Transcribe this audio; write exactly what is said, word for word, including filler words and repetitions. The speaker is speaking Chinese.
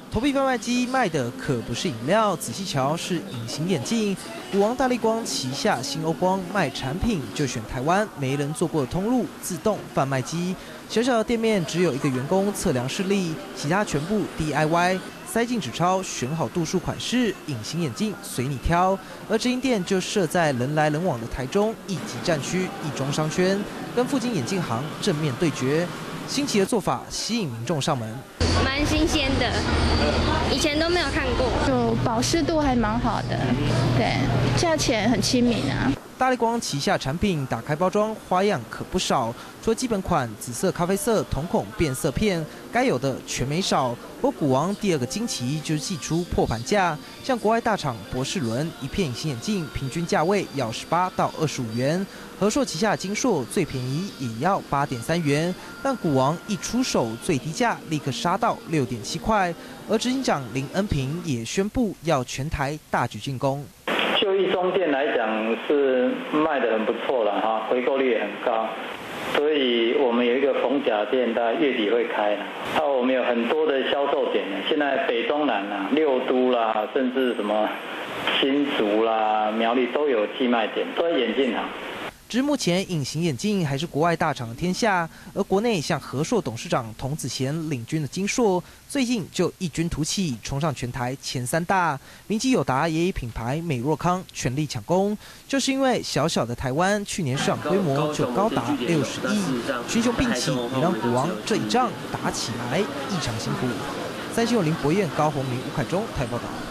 投币贩卖机卖的可不是饮料，仔细瞧是隐形眼镜。股王大立光旗下新欧光卖产品就选台湾没人做过的通路自动贩卖机。小小的店面只有一个员工测量视力，其他全部 D I Y。 塞进纸钞，选好度数款式，隐形眼镜随你挑。而直营店就设在人来人往的台中一级战区一中商圈，跟附近眼镜行正面对决。新奇的做法吸引民众上门， 蛮新鲜的，以前都没有看过。 就保湿度还蛮好的，对，价钱很亲民啊。 大立光旗下产品打开包装，花样可不少。除了基本款紫色、咖啡色瞳孔变色片，该有的全没少。不过股王第二个惊奇就是祭出破盘价，像国外大厂博士伦一片隐形眼镜平均价位要十八到二十五元，和硕旗下的金硕最便宜也要八点三元，但股王一出手最低价立刻杀到六点七块。而执行长林恩平也宣布要全台大举进攻。 就一中店来讲是卖得很不错了哈，回购率也很高，所以我们有一个逢甲店，大概月底会开了。还有我们有很多的销售点，现在北中南啊、六都啦，甚至什么新竹啦、苗栗都有寄卖点，都在眼镜行。 只是目前隐形眼镜还是国外大厂的天下，而国内像和硕董事长童子贤领军的金硕，最近就异军突起，冲上全台前三大。名机友达也以品牌美若康全力抢攻，就是因为小小的台湾去年市场规模就高达六十亿，群雄并起，也让股王这一仗打起来异常辛苦。三星有林博彦、高宏明、吴凯中台报道。